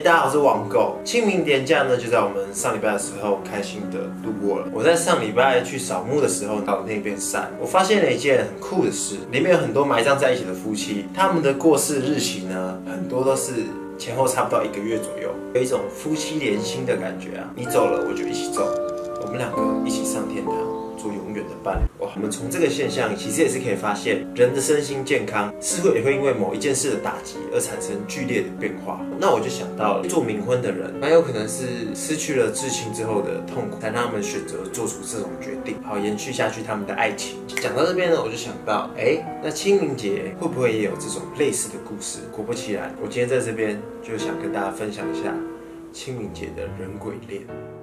大家好，我是网狗。清明连假呢，就在我们上礼拜的时候开心的度过了。我在上礼拜去扫墓的时候，到那边山，我发现了一件很酷的事，里面有很多埋葬在一起的夫妻，他们的过世日期呢，很多都是前后差不多1个月左右，有一种夫妻连心的感觉啊。你走了，我就一起走，我们2个一起上天堂。 做永远的伴侣哇！我们从这个现象其实也是可以发现，人的身心健康似乎也会因为某一件事的打击而产生剧烈的变化。那我就想到了，做冥婚的人，蛮有可能是失去了至亲之后的痛苦，才让他们选择做出这种决定，好延续下去他们的爱情。讲到这边呢，我就想到，那清明节会不会也有这种类似的故事？果不其然，我今天在这边就想跟大家分享一下清明节的人鬼恋。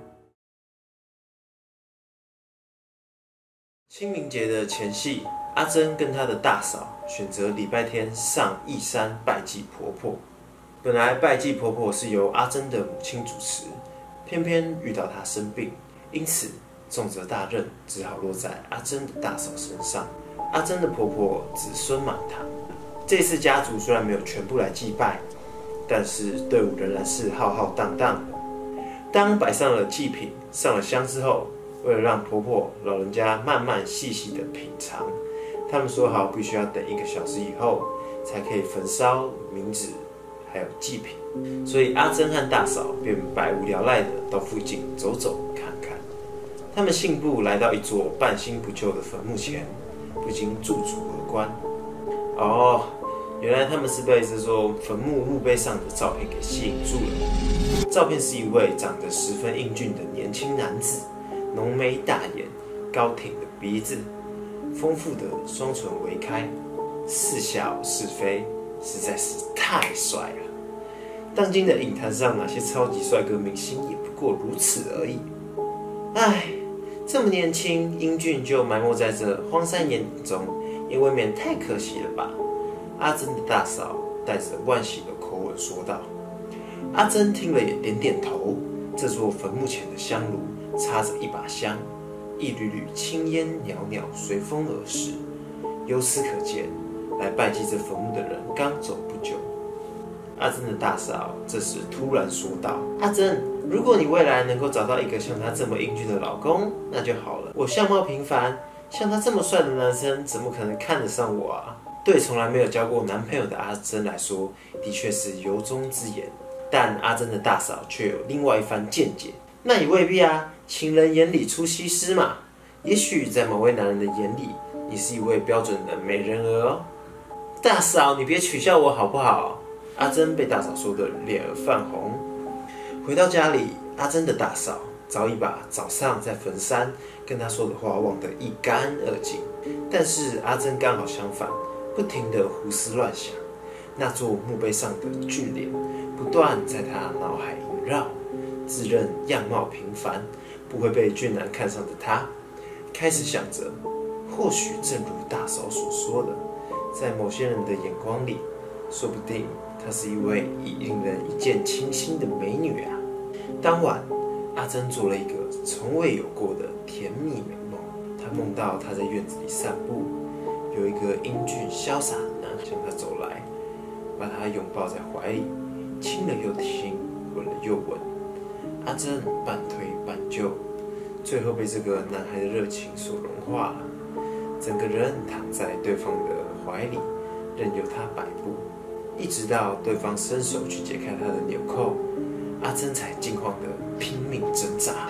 清明节的前夕，阿珍跟她的大嫂选择礼拜天上义山拜祭婆婆。本来拜祭婆婆是由阿珍的母亲主持，偏偏遇到她生病，因此重责大任只好落在阿珍的大嫂身上。阿珍的婆婆子孙满堂，这次家族虽然没有全部来祭拜，但是队伍仍然是浩浩荡荡的。当摆上了祭品、上了香之后， 为了让婆婆老人家慢慢细细的品尝，他们说好必须要等1个小时以后才可以焚烧冥纸，还有祭品。所以阿珍和大嫂便百无聊赖的到附近走走看看。他们信步来到一座半新不旧的坟墓前，不禁驻足而观。哦，原来他们是被这座坟墓墓碑上的照片给吸引住了。照片是一位长得十分英俊的年轻男子。 浓眉大眼，高挺的鼻子，丰富的双唇微开，似笑是非，实在是太帅了。当今的影坛上哪些超级帅哥明星也不过如此而已。唉，这么年轻英俊就埋没在这荒山野岭中，也未免太可惜了吧？阿珍的大嫂带着惋惜的口吻说道。阿珍听了也点点头。这座坟墓前的香炉。 插着一把香，一缕缕青烟袅袅随风而逝。由此可见，来拜祭这坟墓的人刚走不久。阿珍的大嫂这时突然说道：“阿珍，如果你未来能够找到一个像他这么英俊的老公，那就好了。我相貌平凡，像他这么帅的男生，怎么可能看得上我啊？”对从来没有交过男朋友的阿珍来说，的确是由衷之言。但阿珍的大嫂却有另外一番见解。 那也未必啊，情人眼里出西施嘛。也许在某位男人的眼里，你是一位标准的美人儿哦。大嫂，你别取笑我好不好？阿珍被大嫂说的脸儿泛红。回到家里，阿珍的大嫂早已把早上在坟山跟她说的话忘得一干二净。但是阿珍刚好相反，不停地胡思乱想，那座墓碑上的俊脸不断在她脑海萦绕。 自认样貌平凡，不会被俊男看上的他，开始想着，或许正如大嫂所说的，在某些人的眼光里，说不定她是一位令人一见倾心的美女啊。当晚，阿珍做了一个从未有过的甜蜜美梦。她梦到她在院子里散步，有一个英俊潇洒的男向她走来，把她拥抱在怀里，亲了又亲，吻了又吻。 阿珍半推半就，最后被这个男孩的热情所融化了，整个人躺在对方的怀里，任由他摆布，一直到对方伸手去解开他的纽扣，阿珍才惊慌的拼命挣扎，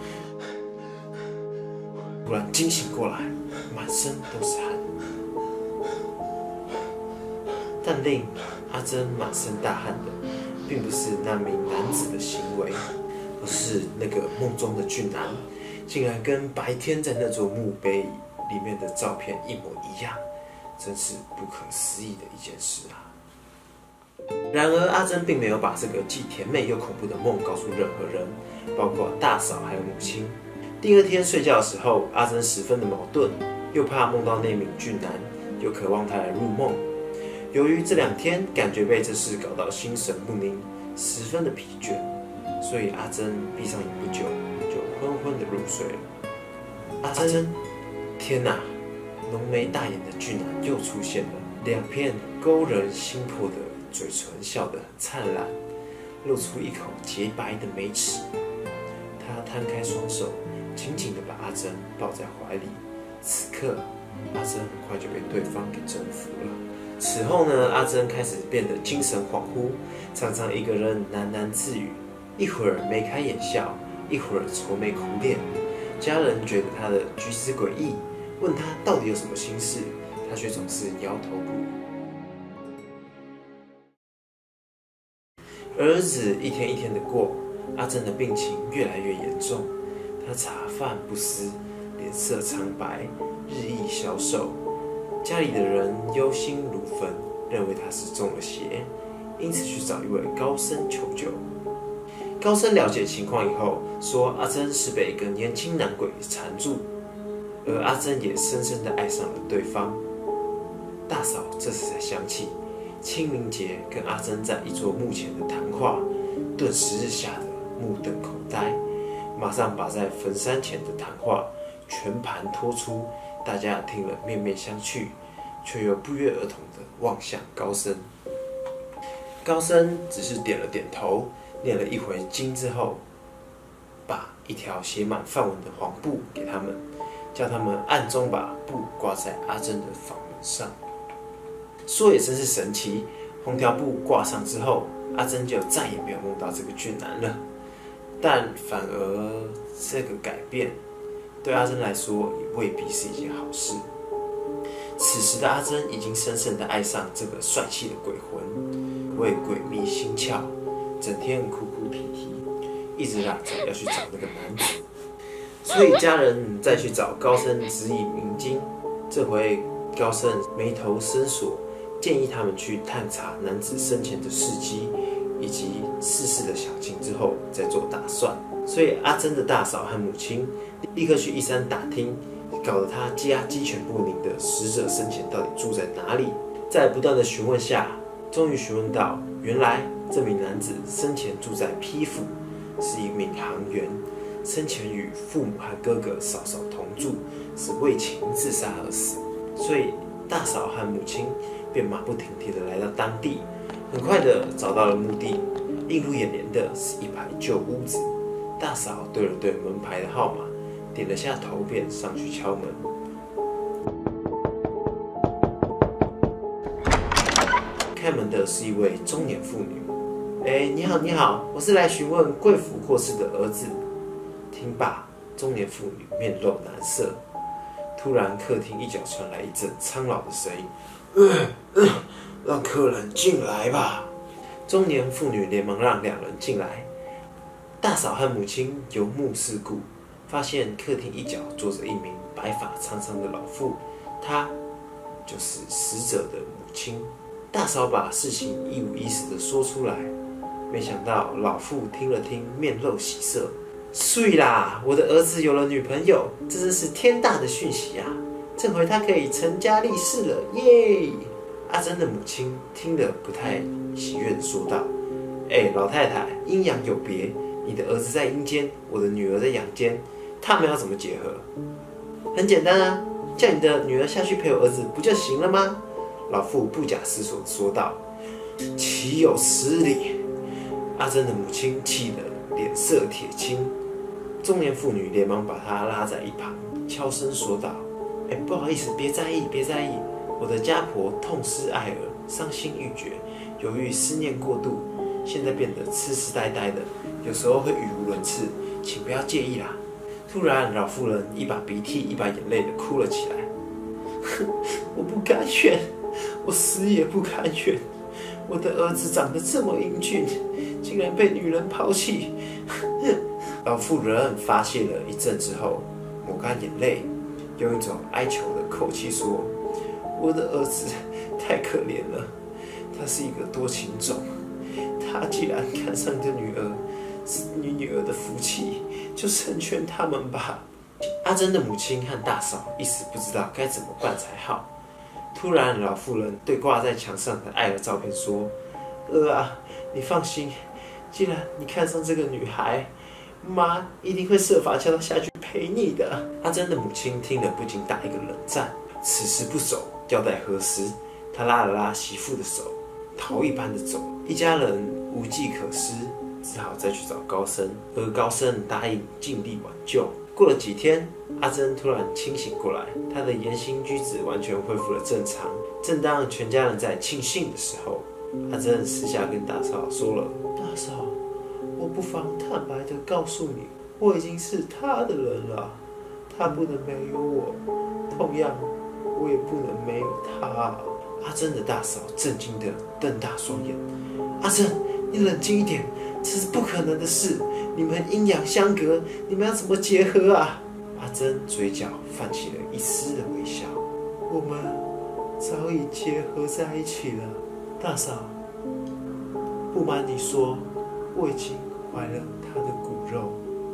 突然惊醒过来，满身都是汗，但令阿珍满身大汗的，并不是那名男子的行为。 而是那个梦中的俊男，竟然跟白天在那座墓碑里面的照片一模一样，真是不可思议的一件事啊！然而阿珍并没有把这个既甜美又恐怖的梦告诉任何人，包括大嫂还有母亲。第2天睡觉的时候，阿珍十分的矛盾，又怕梦到那名俊男，又渴望他来入梦。由于这2天感觉被这事搞到心神不宁，十分的疲倦。 所以阿珍闭上眼不久，就昏昏的入睡了。阿珍，天哪！浓眉大眼的俊男又出现了，2片勾人心魄的嘴唇笑得很灿烂， 露出一口洁白的美齿。他摊开双手，紧紧地把阿珍抱在怀里。此刻，阿珍很快就被对方给征服了。此后呢，阿珍开始变得精神恍惚，常常一个人喃喃自语，一会儿眉开眼笑，一会儿愁眉苦脸。家人觉得他的举止诡异，问他到底有什么心事，他却总是摇头不语。而日子一天一天的过，阿珍的病情越来越严重，她茶饭不思，脸色苍白，日益消瘦。家里的人忧心如焚，认为她是中了邪，因此去找一位高僧求救。高僧了解情况以后，说阿珍是被一个年轻男鬼缠住，而阿珍也深深地爱上了对方。大嫂这时才想起清明节跟阿珍在一座墓前的谈话，顿时日吓得目瞪口呆，马上把在坟山前的谈话全盘托出，大家听了面面相觑，却又不约而同地望向高僧。高僧只是点了点头，念了一回经之后，把一条写满梵文的黄布给他们，叫他们暗中把布挂在阿珍的房门上。说也真是神奇，红条布挂上之后，阿珍就再也没有梦到这个俊男了。但反而这个改变对阿珍来说也未必是一件好事。此时的阿珍已经深深地爱上这个帅气的鬼魂，为鬼迷心窍，整天哭哭啼啼，一直嚷着要去找那个男子。所以家人再去找高僧指引迷津，这回高僧眉头深锁，建议他们去探查男子生前的事迹以及逝世的小情之后再做打算。所以阿珍的大嫂和母亲立刻去一山打听，搞得他鸡犬不宁的死者生前到底住在哪里。在不断的询问下，终于询问到，原来这名男子生前住在批府，是一名行员，生前与父母和哥哥嫂嫂同住，是为情自杀而死。所以大嫂和母亲便马不停蹄地来到当地，很快地找到了墓地。映入眼帘的是一排旧屋子。大嫂对了对门牌的号码，点了下头便上去敲门。开门的是一位中年妇女。你好，你好，我是来询问贵府过世的儿子。听罢，中年妇女面露难色。突然，客厅一角传来一阵苍老的声音：“让客人进来吧。”中年妇女连忙让两人进来。大嫂和母亲由目四顾，发现客厅一角坐着一名白发苍苍的老妇，她就是死者的母亲。大嫂把事情一五一十地说出来，没想到老妇听了听，面露喜色。睡啦！我的儿子有了女朋友，这真是天大的讯息啊！这回他可以成家立室了，耶！阿珍的母亲听得不太喜悦地说道：“老太太，阴阳有别，你的儿子在阴间，我的女儿在阳间，他们要怎么结合？很简单啊，叫你的女儿下去陪我儿子不就行了吗？”老妇不假思索地说道：“岂有此理！”阿珍的母亲气得脸色铁青。中年妇女连忙把她拉在一旁，悄声说道：“不好意思，别在意，别在意。我的家婆痛失爱儿，伤心欲绝，由于思念过度，现在变得痴痴呆呆的，有时候会语无伦次，请不要介意啦。”突然，老妇人一把鼻涕一把眼泪的哭了起来：“我不甘愿，我死也不甘愿。我的儿子长得这么英俊，竟然被女人抛弃。”老妇人发泄了一阵之后，抹干眼泪，用一种哀求的口气说：“我的儿子太可怜了，他是一个多情种。他既然看上你的女儿，是你女儿的福气，就成全他们吧。”阿珍的母亲和大嫂一时不知道该怎么办才好。突然，老妇人对挂在墙上的爱儿照片说：“儿啊，你放心，既然你看上这个女孩，妈一定会设法叫她下去陪你的。”阿珍的母亲听了不禁打一个冷战，此时不走，要待何时？她拉了拉媳妇的手，逃一般的走。一家人无计可施，只好再去找高僧，而高僧答应尽力挽救。过了几天，阿珍突然清醒过来，她的言行举止完全恢复了正常。正当全家人在庆幸的时候，阿珍私下跟大嫂说了：“大嫂，我不妨坦白的告诉你，我已经是他的人了，他不能没有我，同样我也不能没有他。”阿珍的大嫂震惊的瞪大双眼：“阿珍，你冷静一点，这是不可能的事，你们阴阳相隔，你们要怎么结合啊？”阿珍嘴角泛起了一丝的微笑：“我们早已结合在一起了，大嫂。不瞒你说，我已经怀了他的骨肉。”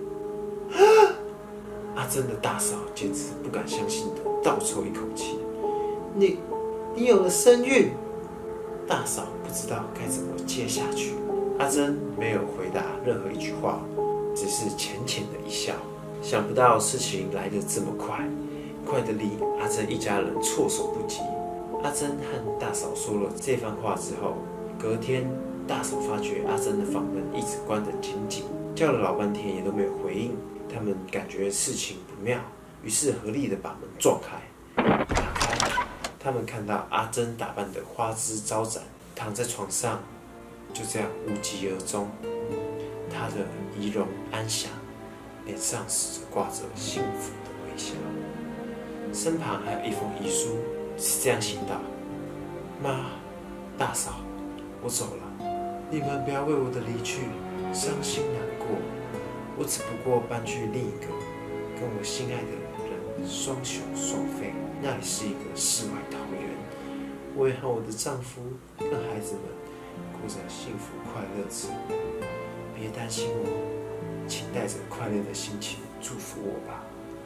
阿珍的大嫂简直不敢相信的倒抽一口气：“你有了身孕？”大嫂不知道该怎么接下去。阿珍没有回答任何一句话，只是浅浅的一笑。想不到事情来得这么快，快得令阿珍一家人措手不及。阿珍和大嫂说了这番话之后，隔天大嫂发觉阿珍的房门一直关得紧紧，叫了老半天也都没有回应。他们感觉事情不妙，于是合力的把门撞开。打开，他们看到阿珍打扮得花枝招展，躺在床上，就这样无疾而终。她的仪容安详，脸上始终挂着幸福的微笑，身旁还有一封遗书，是这样写道：“妈，大嫂，我走了，你们不要为我的离去伤心难过。我只不过搬去另一个跟我心爱的人双宿双飞，那里是一个世外桃源。我也和我的丈夫跟孩子们过着幸福快乐日子。别担心我，请带着快乐的心情祝福我吧。”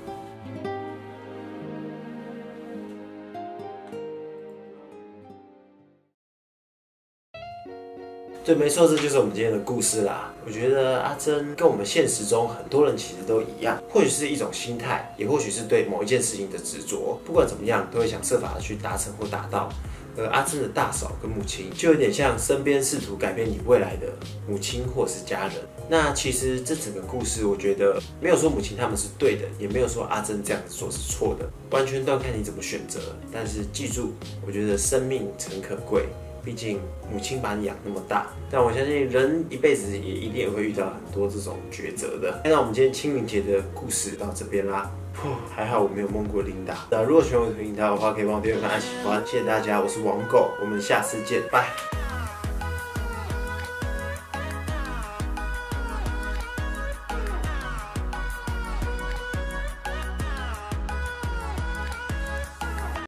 对，没错，这就是我们今天的故事啦。我觉得阿珍跟我们现实中很多人其实都一样，或许是一种心态，也或许是对某一件事情的执着。不管怎么样，都会想设法的去达成或达到。而阿珍的大嫂跟母亲，就有点像身边试图改变你未来的母亲或是家人。那其实这整个故事，我觉得没有说母亲他们是对的，也没有说阿珍这样子做是错的，完全端看你怎么选择。但是记住，我觉得生命诚可贵。毕竟母亲把你养那么大，但我相信人一辈子也一定也会遇到很多这种抉择的。那我们今天清明节的故事到这边啦，还好我没有梦过琳达。那如果喜欢我的频道的话，可以帮我订阅、按喜欢，谢谢大家，我是王狗，我们下次见，拜。